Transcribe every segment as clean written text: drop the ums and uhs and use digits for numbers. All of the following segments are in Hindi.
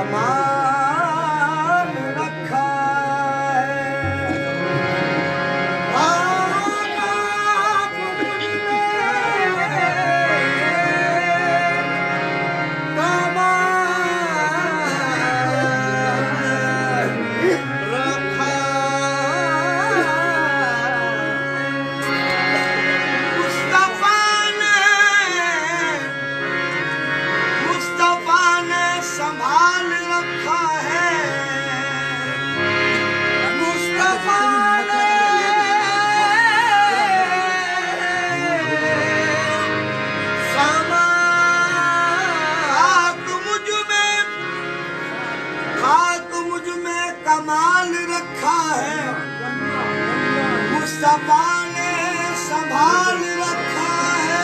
कमाल रखा है। संभाल रखा है मुस्तफा ने, खाक मुझ में कमाल रखा है। मुस्तफा ने संभाल रखा है।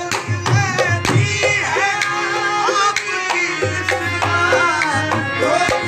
Oh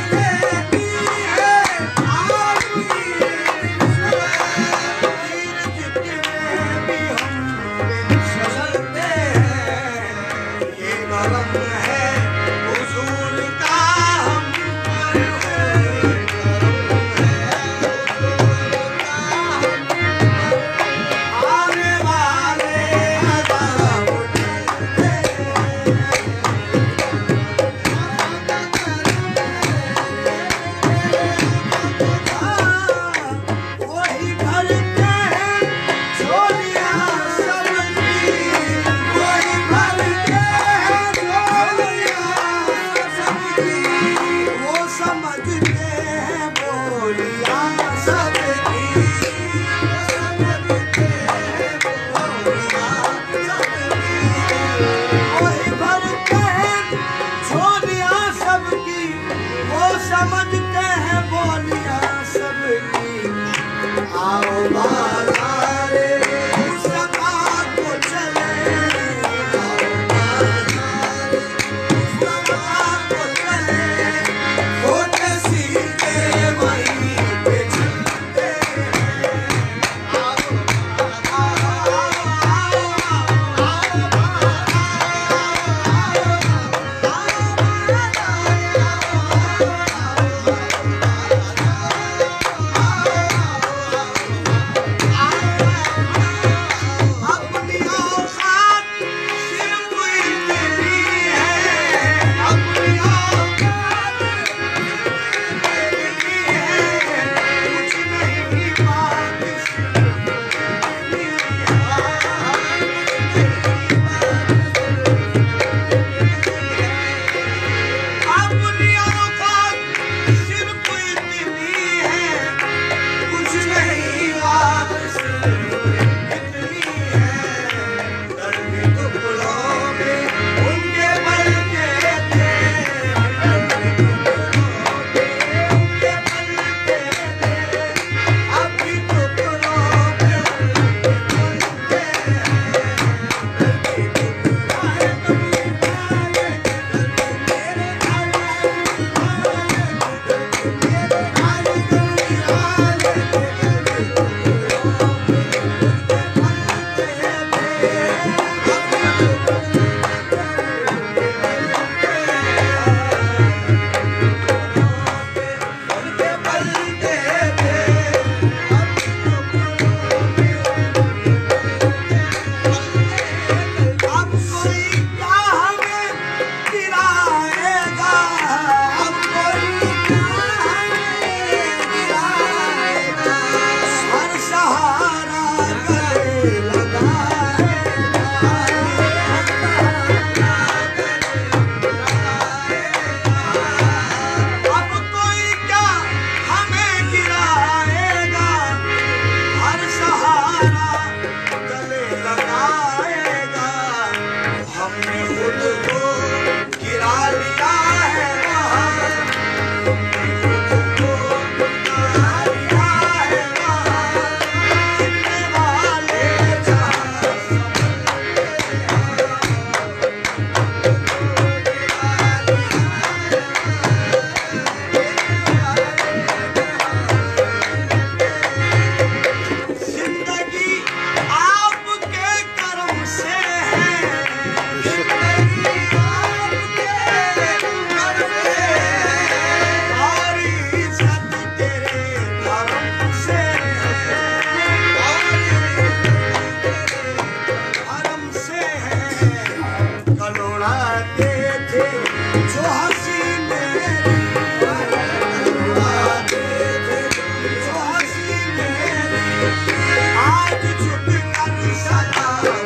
समझते हैं बोलियां सबकी आओ बाजार मुस्तफा को चले आओ बाजार मुस्तफा को चले होते सीधे वहीं पे चलते अपनी औकात सिर्फ इतनी है अपनी औकात इतनी है कुछ नहीं बात अपनी औकात सिर्फ इतनी है कुछ नहीं बात इतनी है दर्द टुकड़ों में उनके बलके थे दर्द टुकड़ों में उनके बलके थे अपनी टुकड़ों में उनके बलके अब कोई क्या हमें गिराएगा अब कोई क्या हमें गिराएगा हर सहारा गले लगाएगा अब कोई क्या हमें गिराएगा हर सहारा गले लगाएगा हमने खुद को गिरा लिया है वहाँ हमने खुद को गिरा लिया है वहाँ गिरने वाले जहाँ जिंदगी आपके करम से है जिंदगी आपके करम से है और इज्जत तेरे करम से है और इज्जत तेरे करम से है कलोड़ाते थे जो हंसी मेरी कलोड़ाते थे जो हंसी मेरी आज झुक कर सलाम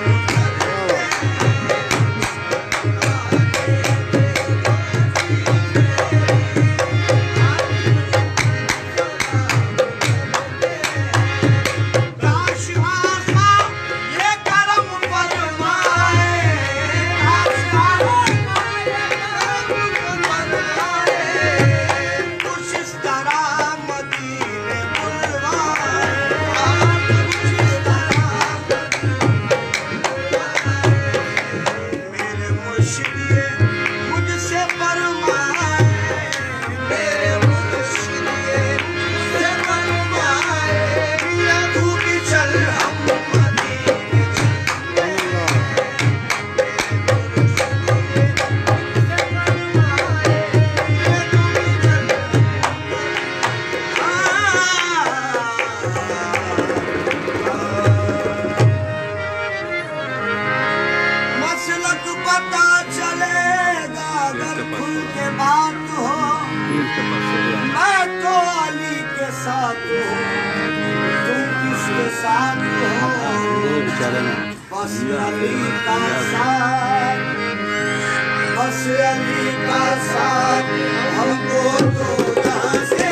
काश आका ये करम फरमाए काश आका ये करम फरमाए कुछ इस तरह मदीने बुलवाए कुछ इस तरह मेरे मुर्शिद ये मुझसे फरमाए मेरे मुर्शिद ये मुझसे फरमाए तू भी चल हम मदीने चलते मसलक पता चलेगा अगर खुल के बात हो मैं तो अली के साथ हूँ तुम किसके साथ हो बस अली का साथ बस अली का साथ हमको तो यहाँ से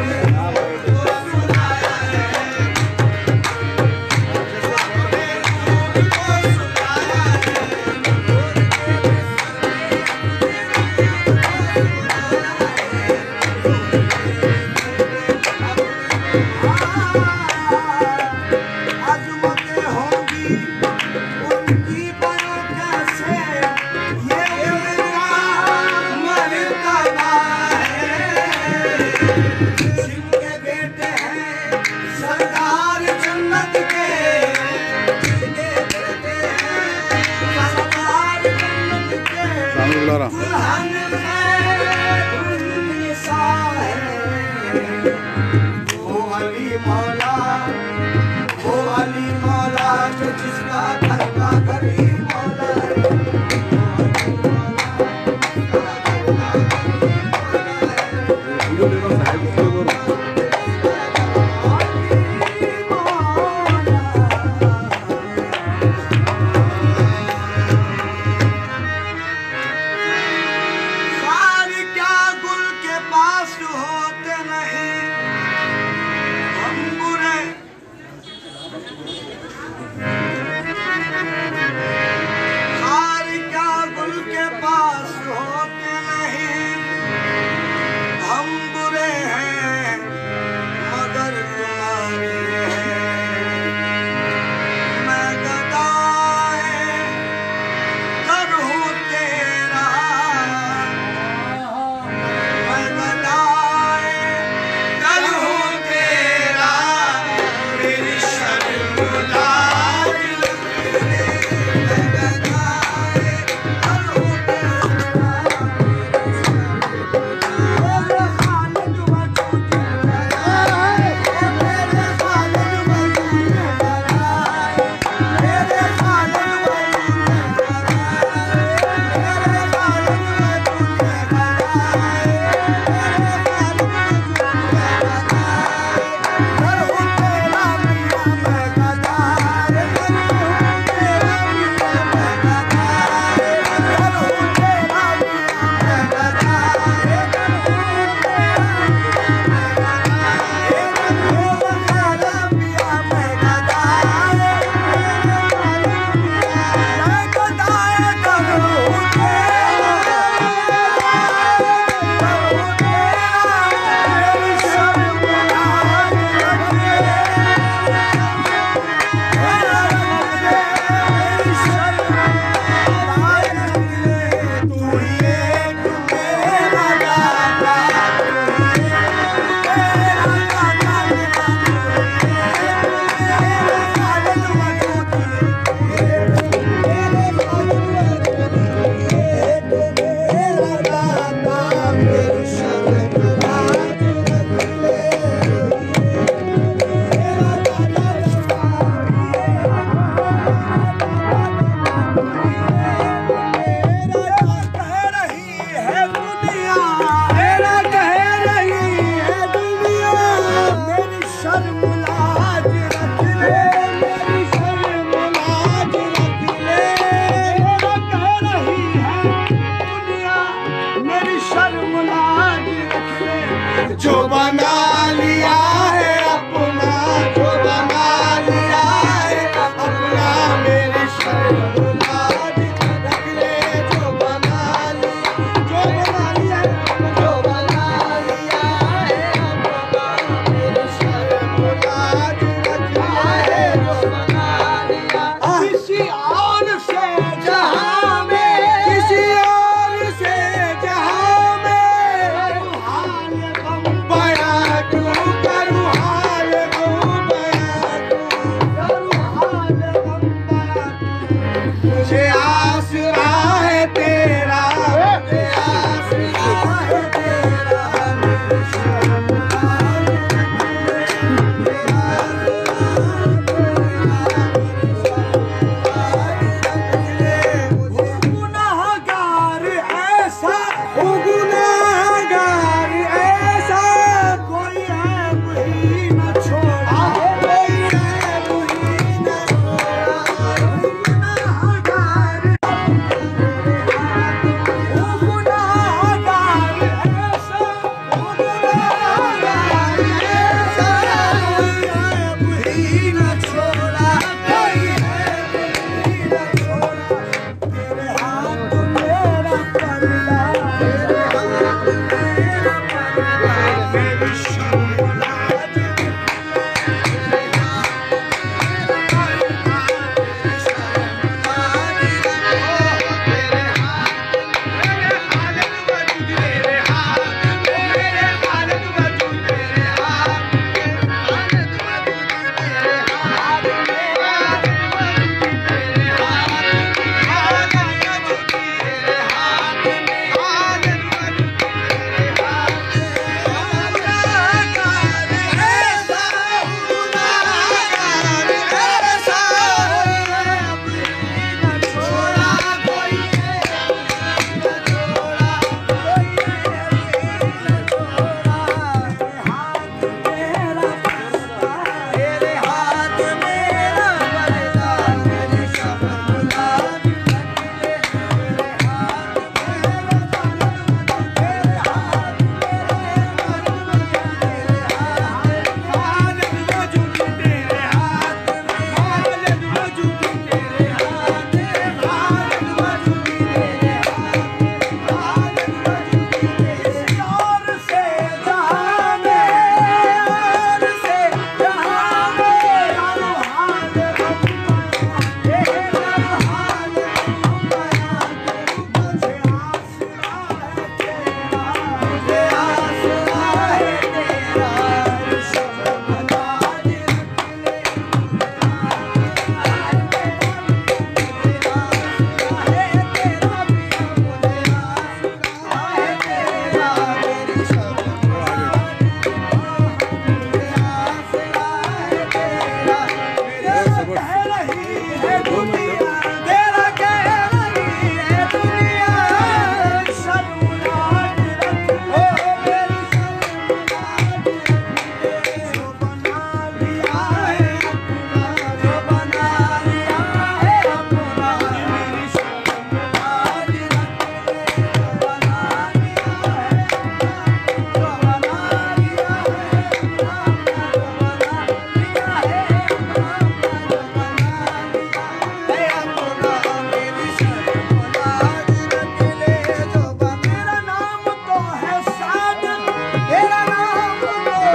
होते नहीं हम बुरे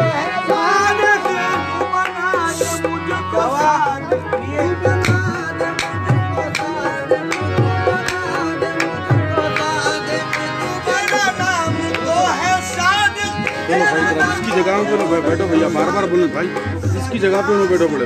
इसकी जगह पे बैठो भैया, बार बार बोलो भाई, इसकी जगह पे बैठो बड़े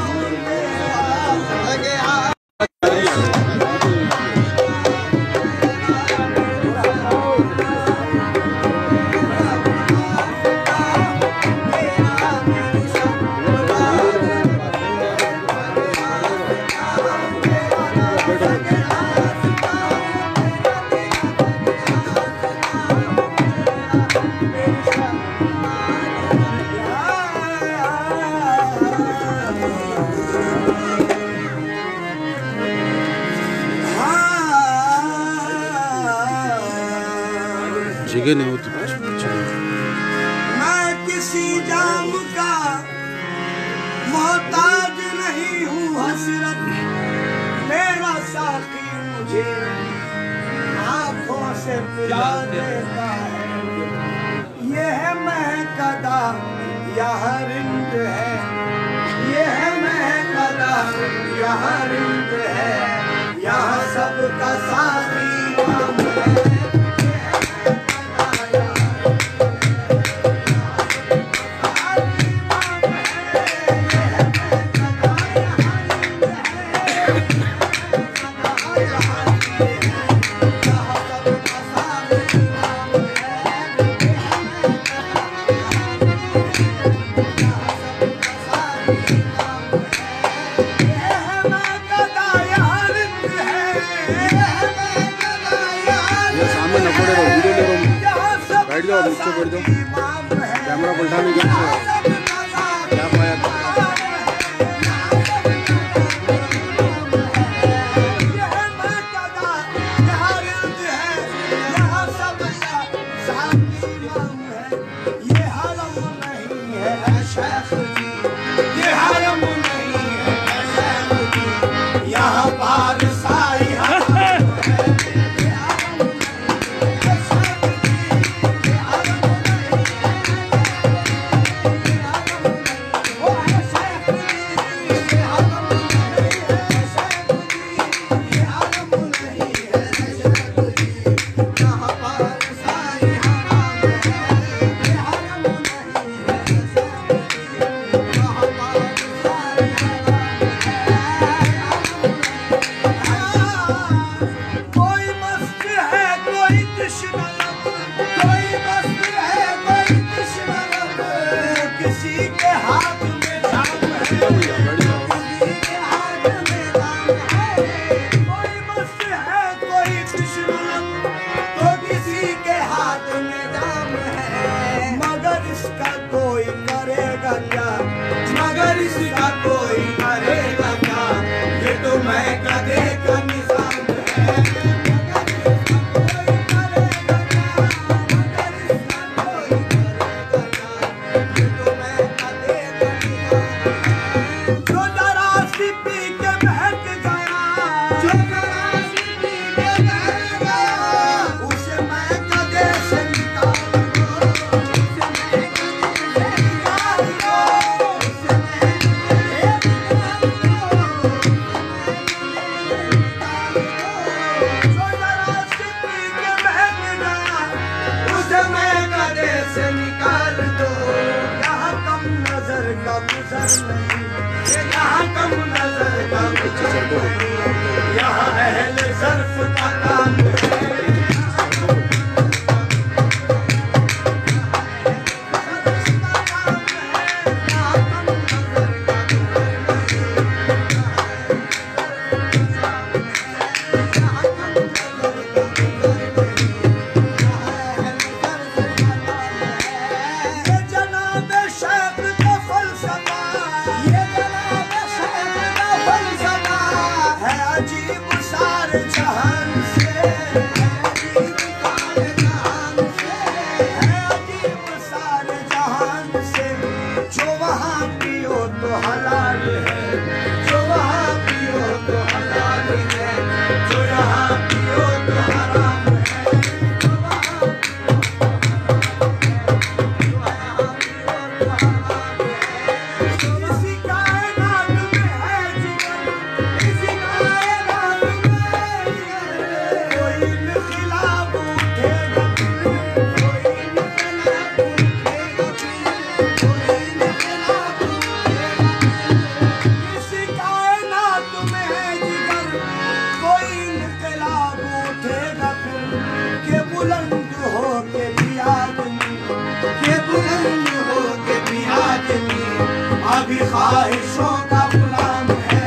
जगह नहीं होती। मैं किसी जाम का मोहताज नहीं हूँ हसरत, मेरा साथी मुझे आँखों से पिला देता है। ये है महकदा यहाँ रिंद है, ये है महकदा यहाँ रिंद है, यहाँ सबका साथी नाम है। बैठ जाओ, नीचे बैठ जाओ, कैमरा पलटाने के क्या पाया। मगर इसका कोई करेगा क्या, ये तो मैं कदे का निजाम है। जो जरा सी पी के बहक गया, जो जरा सी पी के बहक गया, उसे मैं कदे से निकाल दो, उसे मैं कदे से निकाल दो, उसे मैं जो जरा सी पी के बहक गया, उसे मैं कदे से निकाल दो। यहाँ कम नजर का गुजर नहीं, यहाँ कम नजर का गुजर नहीं, यहाँ अहले ज़र्फ़ का काम है। ख्वाहिशों का गुलाम है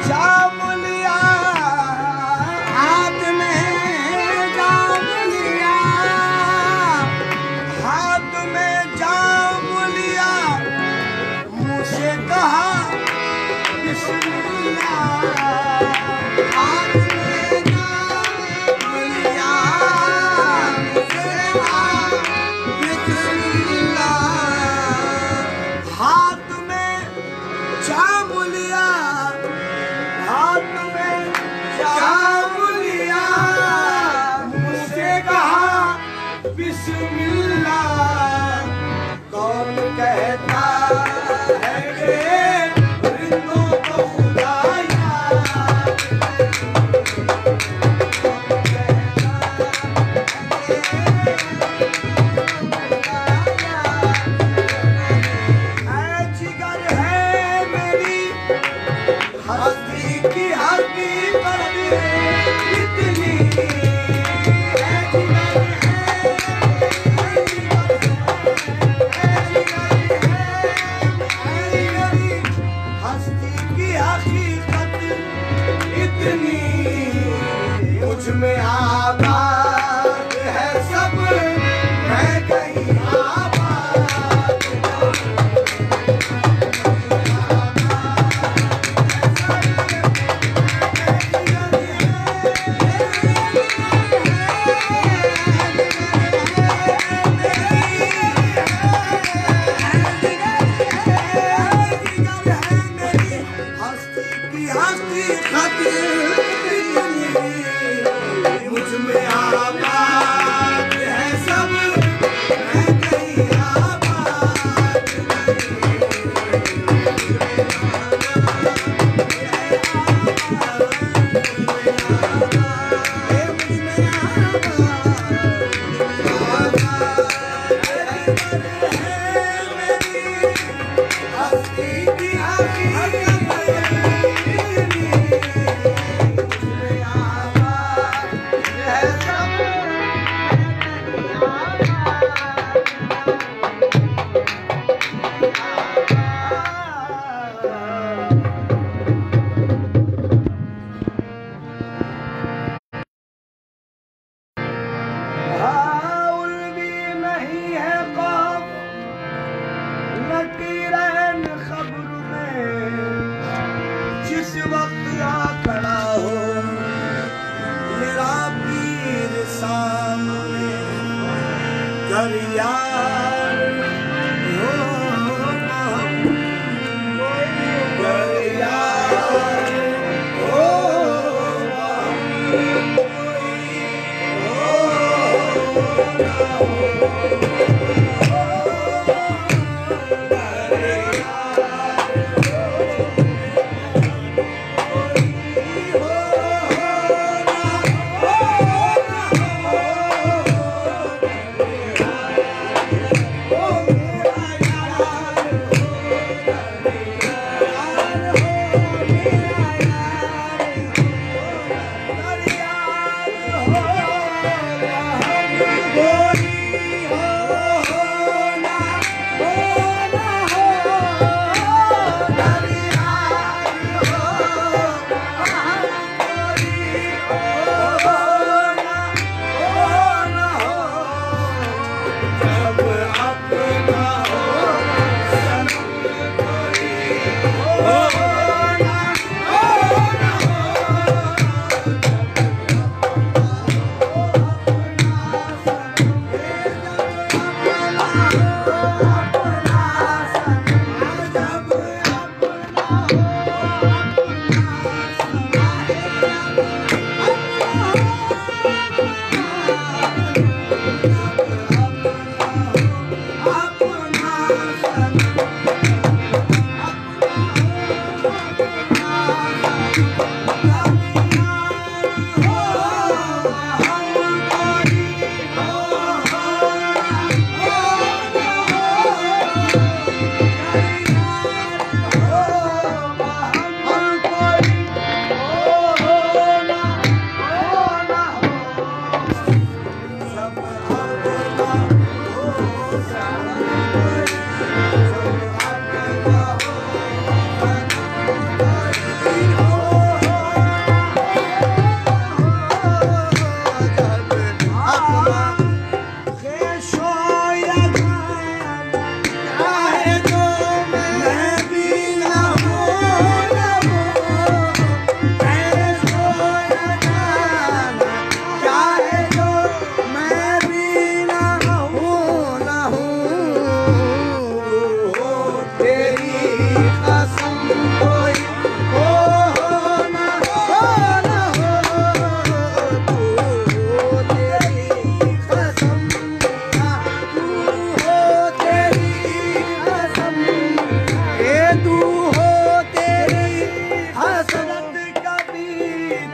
जाम लिया, हाथ में जाम लिया, हाथ में जाम लिया, मुँह से कहा बिस्मिल्लाह। हाथ में जाम लिया, मुझसे कहा बिस्मिल्लाह। हाथ में जाम लिया, हाथ में जाम लिया, मुझसे कहा बिस्मिल्लाह। कौन कहता है कि परिंदों को खुदा याद है, जिगर है मेरी हस्ती की हकीकत इतनी है, जिगर हस्ती की हकीकत इतनी, मुझ में आबाद है सब, मैं कहीं आबाद मुझ में आबाद है सब, मैं कहीं आबाद हस्ती की हकीकत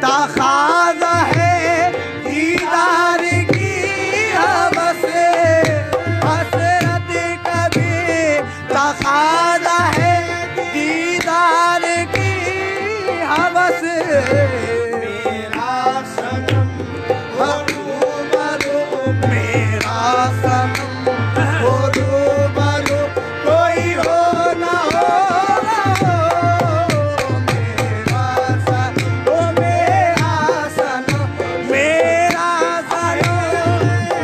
तकाज़ा है दीदार की हवस, हसरत कभी तकाज़ा है दीदार की हवस। मेरा सनम हो रूबरू, मेरा सनम हो रूबरू, कोई हो ना हो ना हो। मेरा सनम हो मेरा सनम, मेरा सनम,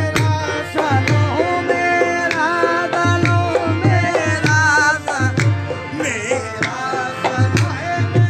मेरा सनम, मेरा सनम, मेरा सनम है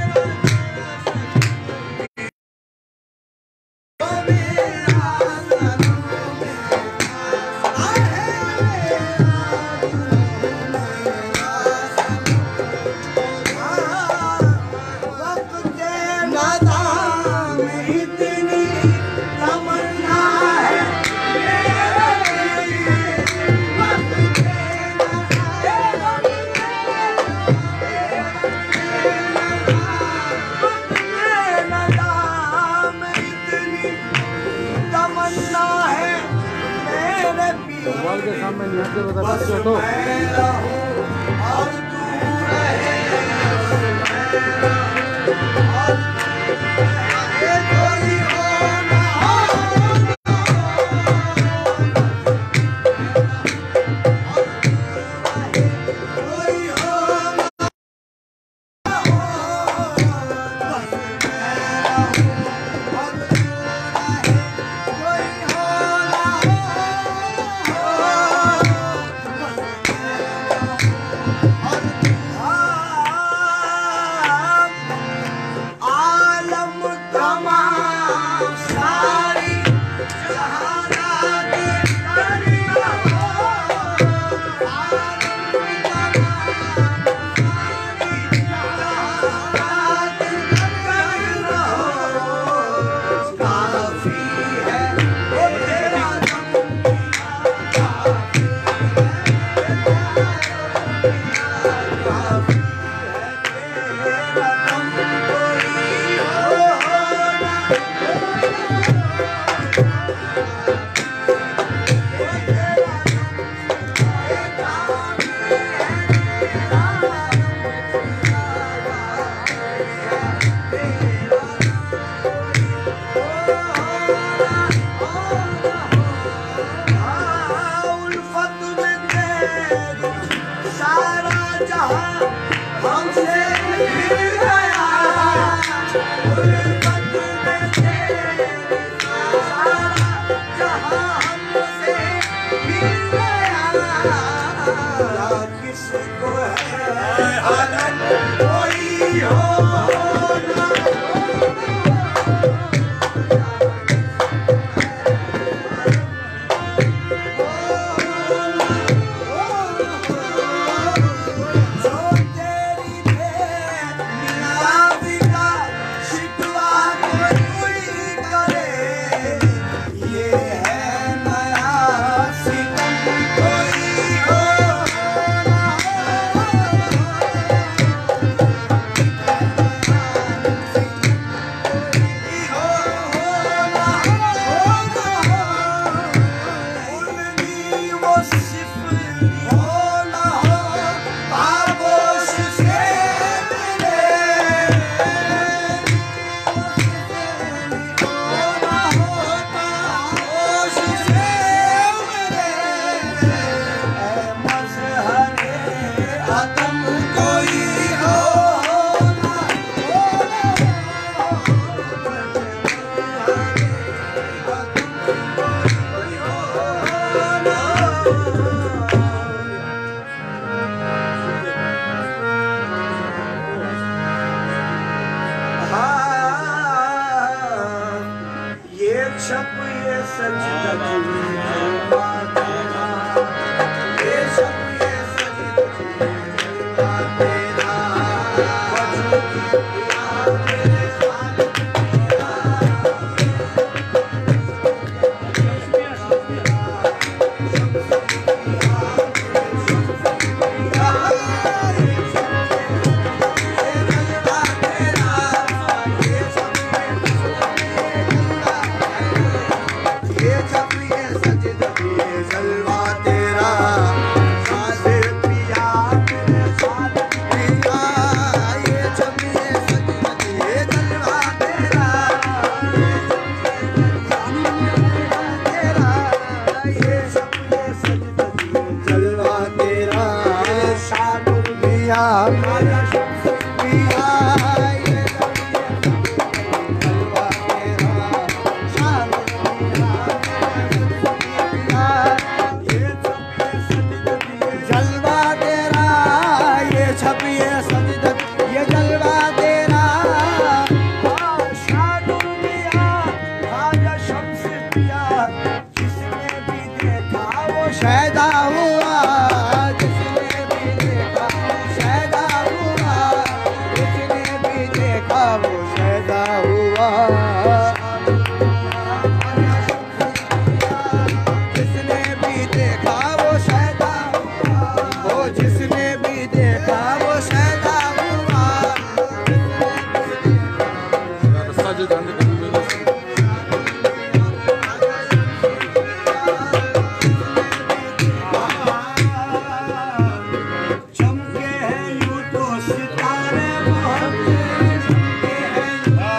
के सामने नहीं आते बता बस सकते हो तो मैं रहूं और तू रहे, और कोई हो ना हो, कोई हो ना हो, बस मैं रहूं और तू रहे, कोई हो ना हो। आलम तमाम सारी जहानात करिया हो, आलम तमाम सारी जहानात करिया हो। काफी है वो तेरा दम, काफी है तेरा दम, कोई हो ना उल्फत में तेरी सारा जहां हमसे मिल गया, उल्फत में तेरी सारा जहां हमसे मिल गया। या किसको है आनंद कोई हो ना जो तेरी नियाज़ी का शिकवा कोई करे, ये है नया सितम, कोई हो ना छप ये सच ये छप ये सच तेरा मेरे साथ तेरा वो शहदा हुआ। जिसने भी देखा वो शहदा हुआ, वो जिसने भी देखा वो शहदा हुआ। चमके हैं यूं तो सितारे बहुत, चमके हैं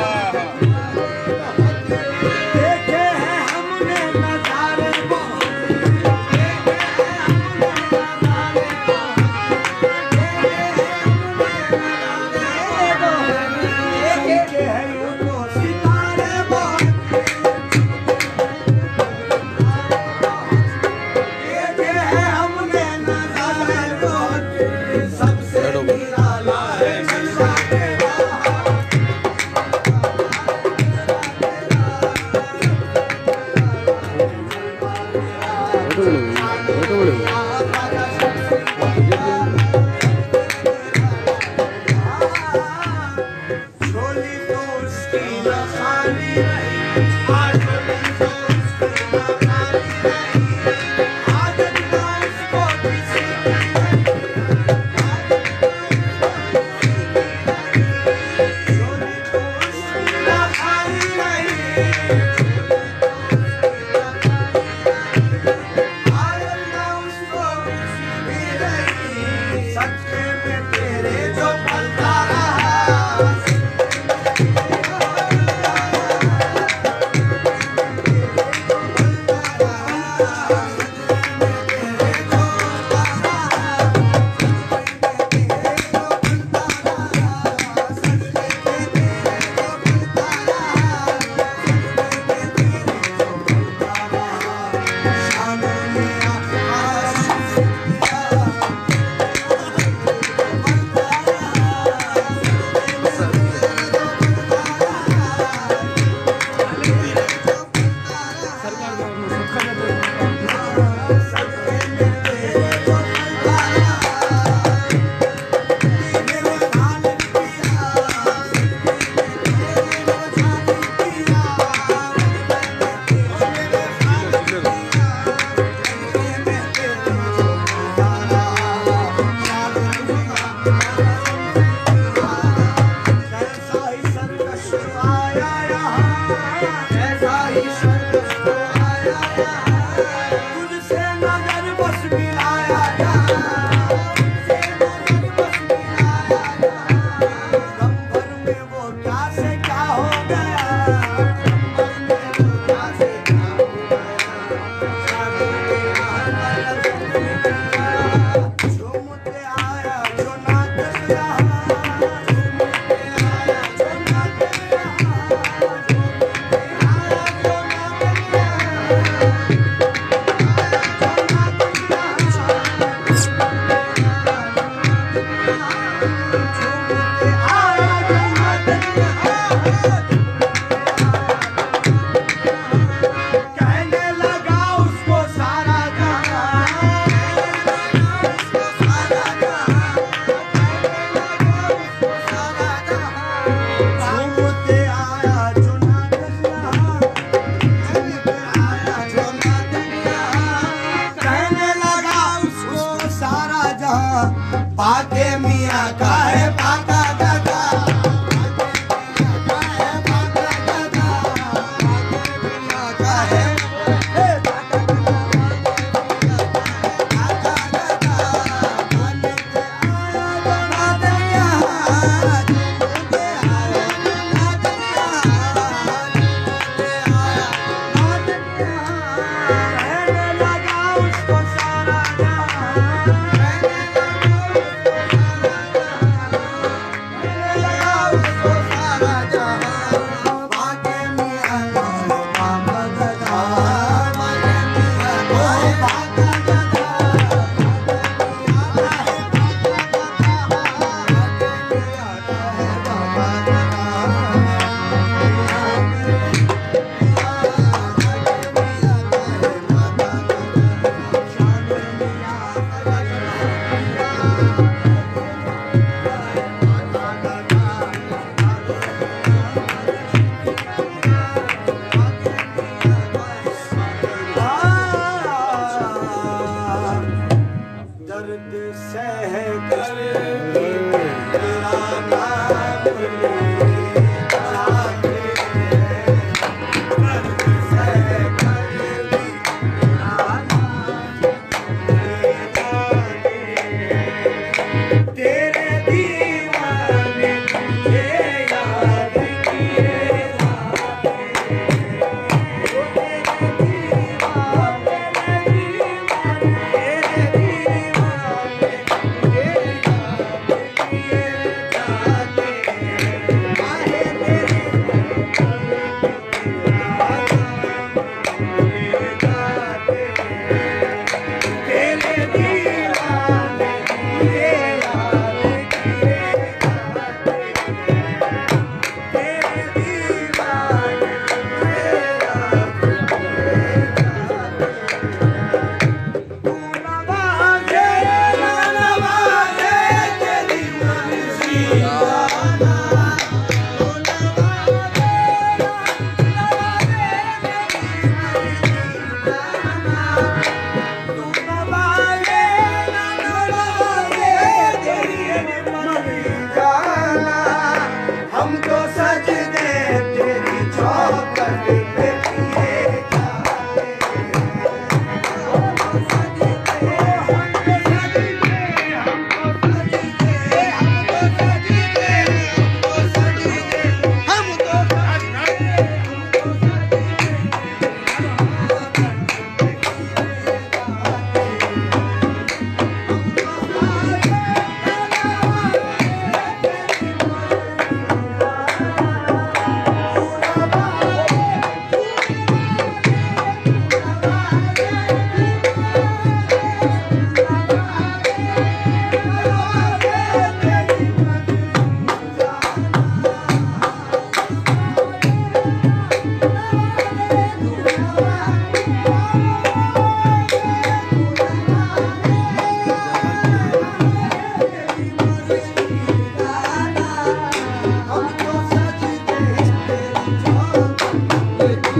देखे हैं हमने नजारे बहुत, देखे हैं हमने नजारे बहुत, देखे हैं यूं तो सितारे बहुत, देखे हैं हमने नजारे बहुत। सबसे निराला है जलवा तेरा, झोली तो उसकी न खाली रही, झोली तो उसकी न खाली रही, आदत ना उसको किसी की रही, झोली तो उसकी न खाली रही, आदत ना उसको किसी की रही। सच्चे में तेरे जो पलता रहा, ऐसा ही सर्कस आया यहाँ, ऐसा ही सर्कस आया यहाँ, तुझसे नजर बस मिलाया यहाँ, तुझसे नजर बस मिलाया यहाँ। दम भर में वो क्या से क्या हो गया, दम भर में वो क्या से क्या हो गया। झूमते आया जो नाच यहाँ, कहने लगा उसको सारा झूमते आया जो नाच यहाँ, कहने लगा उसको सारा जहां, पाके मियाँ का है पाका गदा, पाके मियाँ का है पाका कहने लगा उसको सारा हमको सजदे तेरी चौखट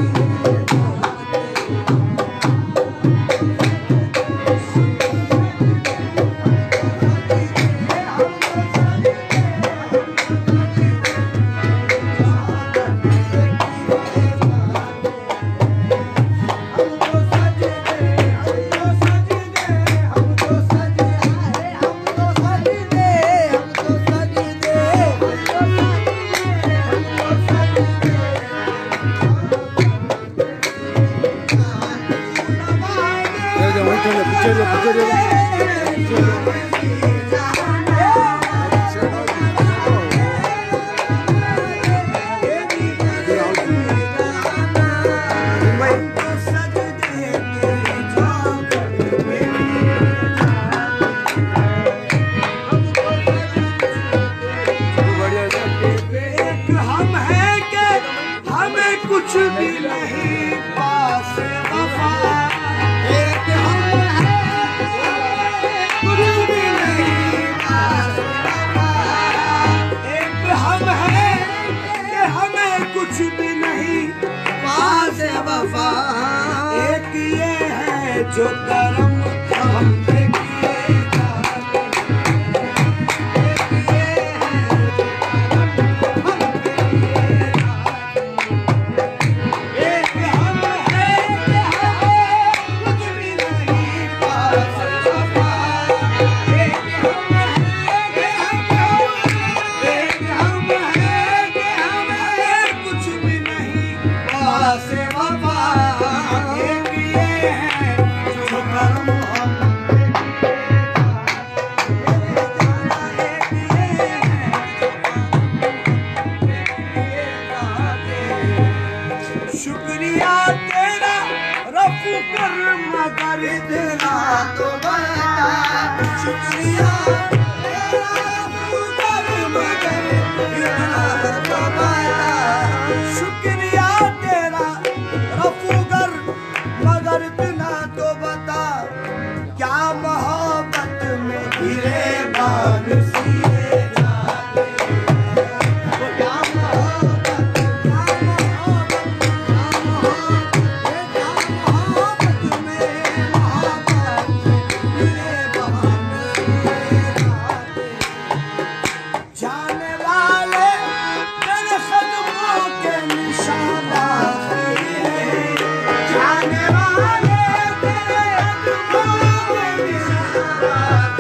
कुछ भी नहीं पास वफा एक हम हैं कुछ भी नहीं पास वफा एक हम हैं कि हमें कुछ भी नहीं पास वफा एक ये है जो करम हम पे किए जाते एक ये है हम पे किए शुक्रिया तेरा रफू कर मगर इतना तो बता शुक्रिया तेरा रफू कर मगर इतना तो बता शुक्रिया तेरा रफू कर मगर इतना तो बता क्या मोहब्बत में गिरे बार सिए जाते क्या जाने वाले तेरे कदमों के निशान जाने वाले तेरे कदमों के निशान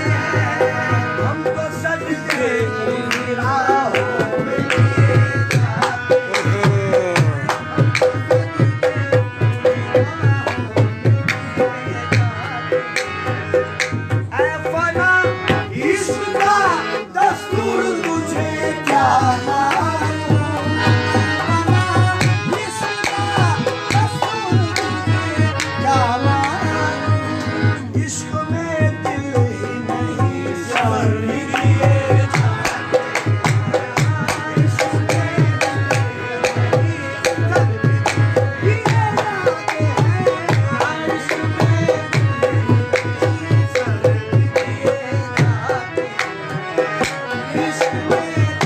हमको सजदे की राहों में लिए जाते ऐ फना इश्क का दस्तूर तुझे क्या मालूम इसका दस्तूर तुझे क्या मालूम इश्क में दिल ही नहीं सर लिए जाते इश्क में दिल ही नहीं सर लिए जाते हैं इश्क में दिल ही सर लिए जाते इश्क में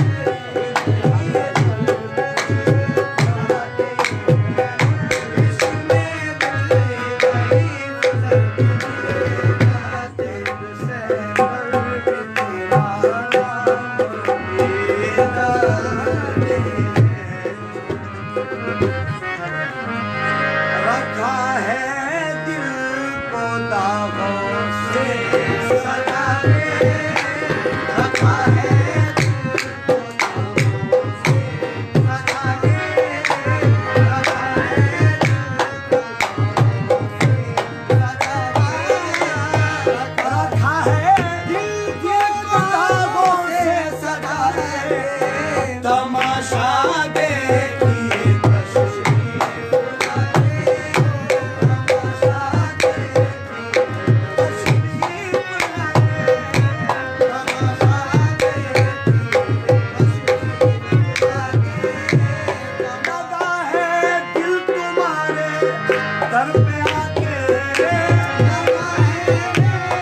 रखा है दिल को दागों से सजा के रखा है दिल को दागों से सजा के रखा है दिल को दागों से सजा के रखा है दिल को दागों से सजा के तमाशा देखिए तशरीफ लाए तमाशा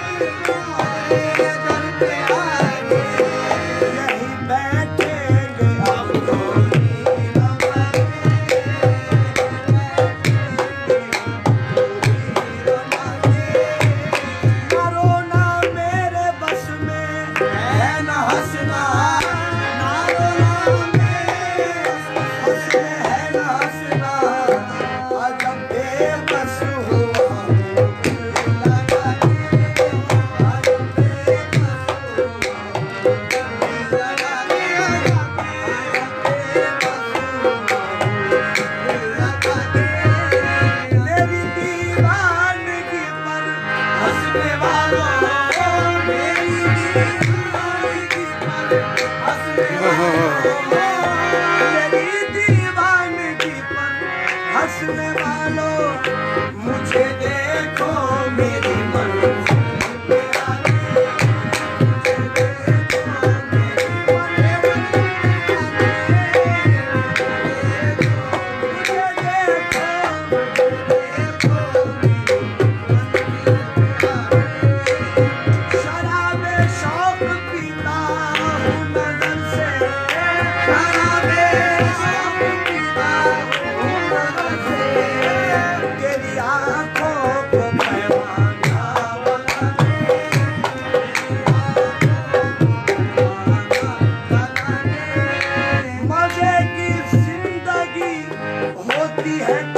बैठेंगे आती है